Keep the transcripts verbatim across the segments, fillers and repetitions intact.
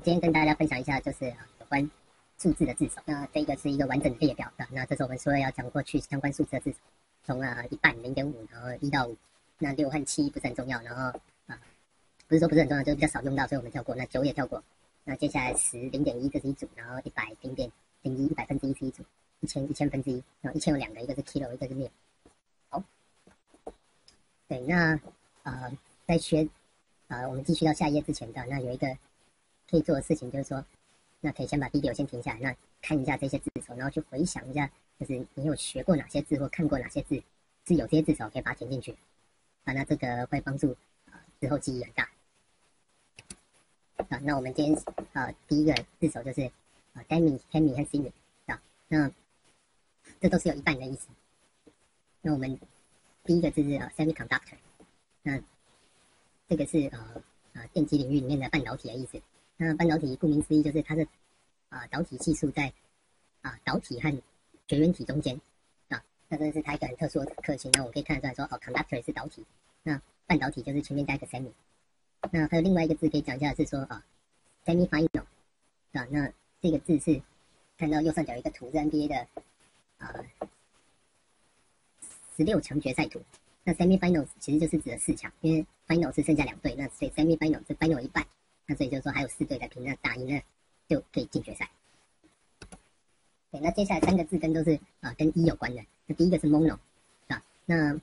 今天跟大家分享一下，就是啊有关数字的字首。那这个是一个完整的列表的。那这是我们说要讲过去相关数字的字首，从啊一半零点五，然后一到五，那六和七不是很重要，然后啊不是说不是很重要，就是比较少用到，所以我们跳过。那九也跳过。那接下来十零点一这是一组，然后一百零点零一一百分之一是一组，一千一千分之一，然后一千有两个，一个是 kilo， 一个是 mil。好，对，那呃在学呃我们继续到下一页之前的，那有一个可以做的事情就是说，那可以先把 video 先停下来，那看一下这些字首，然后去回想一下，就是你有学过哪些字或看过哪些字是有这些字首，可以把它填进去啊，那这个会帮助啊之后记忆很大啊。那我们今天啊第一个字首就是啊 Demi、Hemi 和 Simi 啊，那这都是有一半的意思。那我们第一个字是啊 Semiconductor， 那这个是呃啊电机领域里面的半导体的意思。那半导体顾名思义就是它的啊导体系数在啊导体和绝缘体中间啊，那这是它一个很特殊的特性。那我们可以看得出来说，哦 conductor 是导体，那半导体就是前面加一个 semi。那还有另外一个字可以讲一下是说啊 semi final 啊，那这个字是看到右上角有一个图是 N B A 的啊十六强决赛图。那 semi finals 其实就是指的四强，因为 final 是剩下两队，那所以 semi final 是 final 一半。那所以就是说还有四队在拼，那打赢了就可以进决赛。对，那接下来三个字根都是啊、呃、跟一有关的。那第一个是 mono 啊，那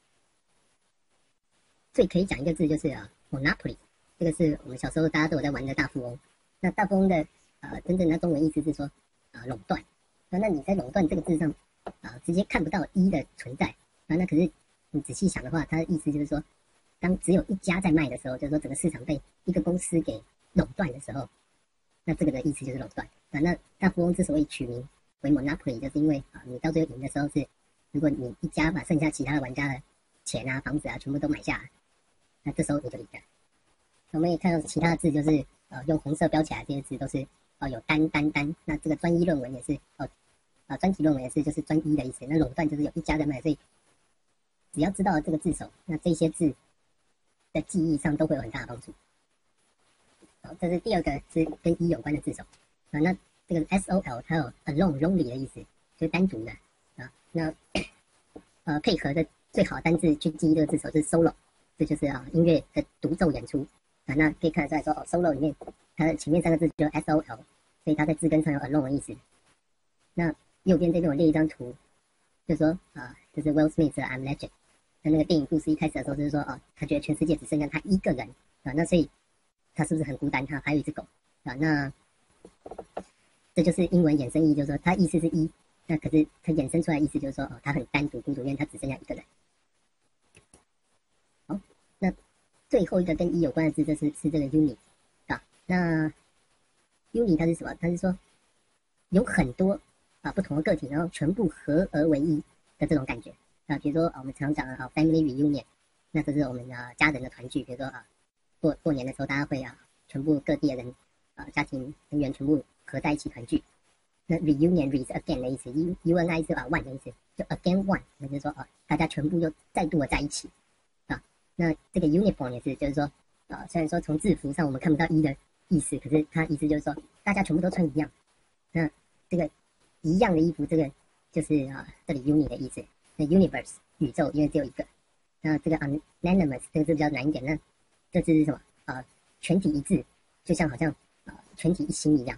最可以讲一个字就是啊 monopoly， 这个是我们小时候大家都有在玩的大富翁。那大富翁的呃真正的中文意思是说啊、呃、垄断。那那你在垄断这个字上啊、呃、直接看不到一的存在啊，那可是你仔细想的话，它的意思就是说，当只有一家在卖的时候，就是说整个市场被一个公司给垄断的时候，那这个的意思就是垄断啊。那大富翁之所以取名为 monopoly， 就是因为啊，你到最后赢的时候是，如果你一家把剩下其他的玩家的钱啊、房子啊全部都买下来，那这时候你就赢了。我们也看到其他的字，就是呃用红色标起来这些字都是哦、呃、有单单单。那这个专一论文也是哦啊专题论文也是就是专一的意思。那垄断就是有一家在卖，所以只要知道这个字首，那这些字在记忆上都会有很大的帮助。好，这是第二个是跟一有关的字首啊。那这个 S O L 它有 alone、lonely 的意思，就是单独的啊。那呃配合的最好单字去记忆这个字首是 solo， 这就是啊音乐的独奏演出啊。那可以看得出来说，哦 solo 里面它的前面三个字就 S O L， 所以它在字根上有 alone 的意思。那右边这边我列一张图，就说啊，就是 Will Smith 的 I'm Legend。那那个电影故事一开始的时候就是说，哦，他觉得全世界只剩下他一个人啊，那所以他是不是很孤单？他还有一只狗啊，那这就是英文衍生意，就是说他意思是一，那可是他衍生出来的意思就是说，哦，他很单独孤独，因为他只剩下一个人。好，那最后一个跟一有关的字，就是是这个 uni 啊，那 uni 它是什么？它是说有很多啊不同的个体，然后全部合而为一的这种感觉。啊，比如说啊，我们常讲的啊 family reunion， 那这是我们啊家人的团聚。比如说啊，过过年的时候，大家会啊全部各地的人啊家庭成员全部合在一起团聚。那 reunion re 是 again 的意思 ，u u n i 是啊 one 的意思，就 again one， 那就是说啊大家全部又再度的在一起啊。那这个 uniform 也是，就是说啊虽然说从字符上我们看不到一的意思，可是它意思就是说大家全部都穿一样。那这个一样的衣服，这个就是啊这里 uni 的意思。那 universe 宇宙，因为只有一个。那这个 unanimous 这个字比较难一点。那这字是什么？呃，全体一致，就像好像呃全体一心一样。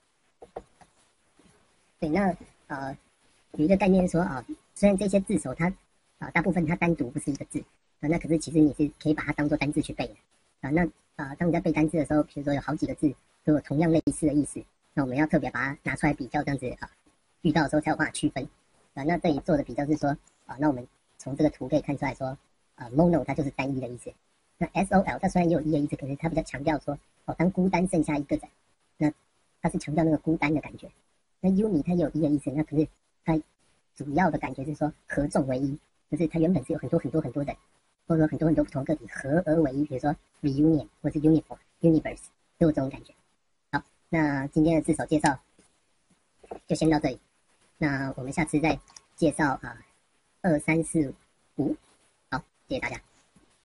对，那呃有一个概念说啊、呃，虽然这些字首它啊、呃、大部分它单独不是一个字啊、呃，那可是其实你是可以把它当做单字去背的啊、呃。那啊、呃、当你在背单字的时候，比如说有好几个字都有同样类似的意思，那我们要特别把它拿出来比较，这样子啊、呃、遇到的时候才有办法区分。啊，那这里做的比较是说，啊，那我们从这个图可以看出来说，啊 ，mono 它就是单一的意思。那 S O L 它虽然也有一的意思，可是它比较强调说，哦，当孤单剩下一个人，那它是强调那个孤单的感觉。那 uni 它也有一的意思，那可是它主要的感觉是说合众为一，就是它原本是有很多很多很多的，或者说很多很多不同个体合而为一，比如说 reunion 或是 uniform、universe 都有这种感觉。好，那今天的字首介绍就先到这里。那我们下次再介绍啊，二三四五，好，谢谢大家。